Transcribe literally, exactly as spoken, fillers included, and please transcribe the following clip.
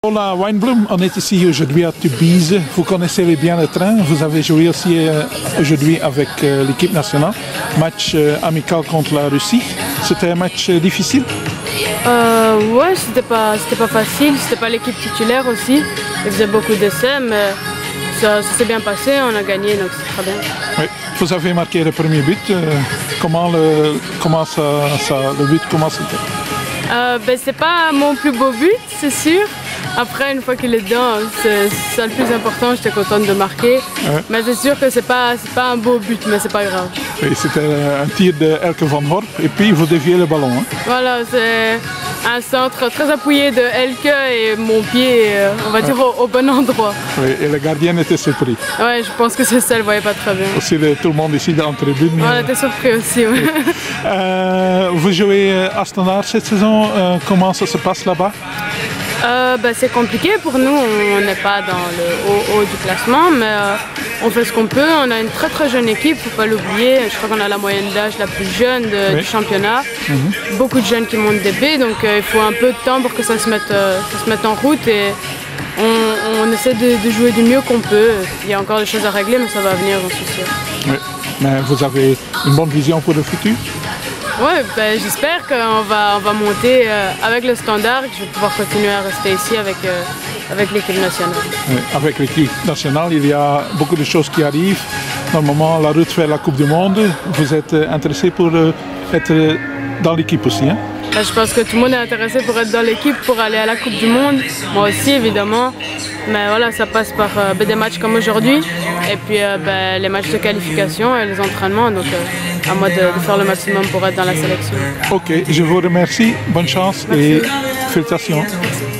Hola Wijnblum, on est ici aujourd'hui à Tubize. Vous connaissez bien le train, vous avez joué aussi euh, aujourd'hui avec euh, l'équipe nationale. Match euh, amical contre la Russie. C'était un match euh, difficile? Euh, ouais, c'était pas, c'était pas facile, c'était pas l'équipe titulaire aussi. Ils faisaient beaucoup d'essais, mais ça, ça s'est bien passé, on a gagné, donc c'est très bien. Oui. Vous avez marqué le premier but. Euh, comment le, comment ça, ça, le but, comment c'était? Euh, ben, c'est pas mon plus beau but, c'est sûr. Après, une fois qu'il est dedans, c'est ça le plus important, j'étais contente de marquer. Ouais. Mais c'est sûr que c'est pas, c'est pas un beau but, mais c'est pas grave. C'était un tir de Elke van Horp et puis vous déviez le ballon. Hein? Voilà, c'est un centre très appuyé de Elke et mon pied, on va dire, ouais. au, au bon endroit. Oui, et le gardien était surpris. Ouais, je pense que c'est ça, il ne voyait pas très bien. Aussi le, tout le monde ici en tribune. On était surpris aussi, oui. euh, vous jouez à Standard cette saison, euh, comment ça se passe là-bas? Euh, bah, c'est compliqué pour nous, on n'est pas dans le haut, haut du classement, mais euh, on fait ce qu'on peut. On a une très très jeune équipe, il ne faut pas l'oublier. Je crois qu'on a la moyenne d'âge la plus jeune de, oui. du championnat. Mm-hmm. Beaucoup de jeunes qui montent des B, donc euh, il faut un peu de temps pour que ça se mette, euh, ça se mette en route. Et on, on essaie de, de jouer du mieux qu'on peut. Il y a encore des choses à régler, mais ça va venir, j'en suis sûre. Oui. Mais vous avez une bonne vision pour le futur? Oui, ben, j'espère qu'on va, on va monter euh, avec le Standard, que je vais pouvoir continuer à rester ici avec, euh, avec l'équipe nationale. Oui, avec l'équipe nationale, il y a beaucoup de choses qui arrivent. Normalement, la route vers la Coupe du Monde, vous êtes intéressé pour euh, être dans l'équipe aussi, hein? Ben, je pense que tout le monde est intéressé pour être dans l'équipe, pour aller à la Coupe du Monde. Moi aussi, évidemment. Mais voilà, ça passe par euh, ben, des matchs comme aujourd'hui. Et puis euh, ben, les matchs de qualification et les entraînements. Donc euh, à moi de, de faire le maximum pour être dans la sélection. Ok, je vous remercie. Bonne chance. Merci. Et félicitations. Merci.